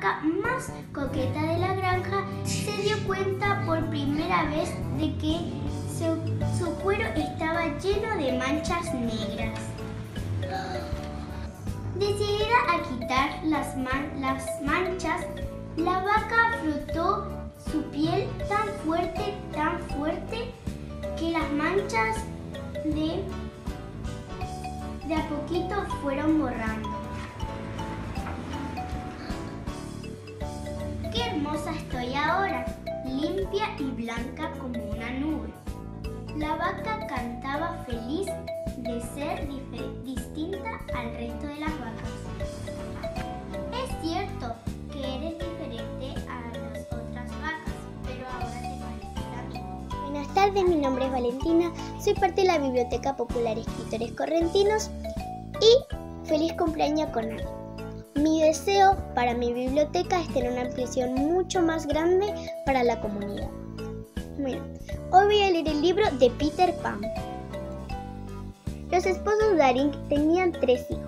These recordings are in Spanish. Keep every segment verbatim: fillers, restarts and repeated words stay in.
vaca más coqueta de la granja se dio cuenta por primera vez de que su, su cuero estaba lleno de manchas negras. Decidida a quitar las, man, las manchas, la vaca frotó su piel tan fuerte, tan fuerte, que las manchas de, de a poquito fueron borrando. ¡Qué hermosa estoy ahora! Limpia y blanca como una nube. La vaca cantaba feliz de ser distinta al resto de las vacas. Es cierto que eres diferente a las otras vacas, pero ahora te pareces a mí. Buenas tardes, mi nombre es Valentina, soy parte de la Biblioteca Popular Escritores Correntinos y feliz cumpleaños con Ana. Mi deseo para mi biblioteca es tener una ampliación mucho más grande para la comunidad. Bueno, hoy voy a leer el libro de Peter Pan. Los esposos Daring tenían tres hijos,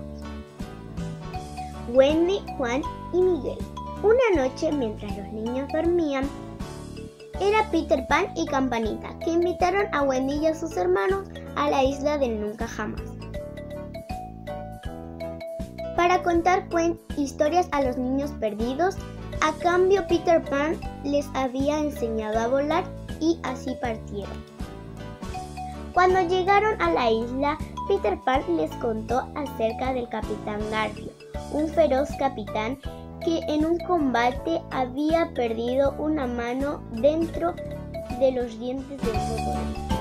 Wendy, Juan y Miguel. Una noche, mientras los niños dormían, era Peter Pan y Campanita que invitaron a Wendy y a sus hermanos a la isla del Nunca Jamás para contar historias a los niños perdidos. A cambio, Peter Pan les había enseñado a volar y así partieron. Cuando llegaron a la isla, Peter Pan les contó acerca del Capitán Garfio, un feroz capitán que en un combate había perdido una mano dentro de los dientes del cocodrilo.